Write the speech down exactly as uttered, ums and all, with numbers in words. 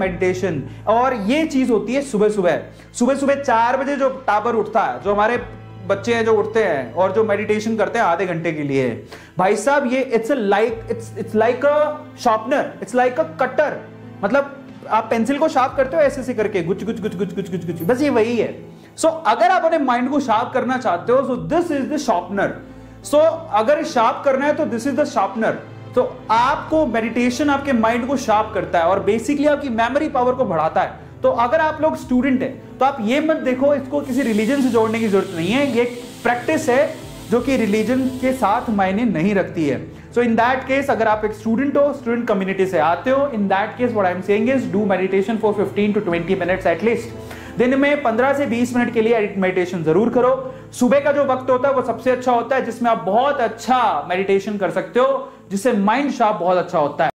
Meditation, और ये चीज होती है सुबह सुबह। सुबह सुबह चार बजे जो टाबर उठता है, जो हमारे बच्चे हैं जो उठते हैं और जो मेडिटेशन करते हैं आधे घंटे के लिए, भाई साहब ये it's like it's it's like a sharpener, it's like a cutter. मतलब आप पेंसिल को शार्प करते हो ऐसे ऐसे करके, गुच गुच गुच गुच गुच गुच गुच, बस ये वही है। सो so, अगर आप अपने माइंड को शार्प करना चाहते हो, so this is the sharpener. So अगर शार्प करना है तो दिस इज द शार्पनर। तो आपको मेडिटेशन आपके माइंड को शार्प करता है और बेसिकली आपकी मेमोरी पावर को बढ़ाता है। तो अगर आप लोग स्टूडेंट हैं तो आप ये मत देखो इसको किसी रिलीजन से जोड़ने की जरूरत नहीं है, ये प्रैक्टिस है जो कि रिलीजन के साथ मायने नहीं रखती है। सो इन दैट केस अगर आप एक स्टूडेंट हो, स्टूडेंट कम्युनिटी से आते हो, in that case what I am saying is do meditation for fifteen to twenty minutes at least. दिन में पंद्रह से बीस मिनट के लिए मेडिटेशन जरूर करो। सुबह का जो वक्त होता है वो सबसे अच्छा होता है, जिसमें आप बहुत अच्छा मेडिटेशन कर सकते हो, जिससे माइंड शार्प बहुत अच्छा होता है।